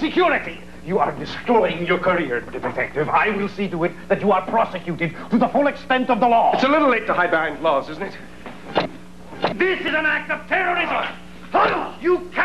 security. You are destroying your career, detective. I will see to it that you are prosecuted to the full extent of the law. It's a little late to hide behind laws, isn't it? This is an act of terrorism. You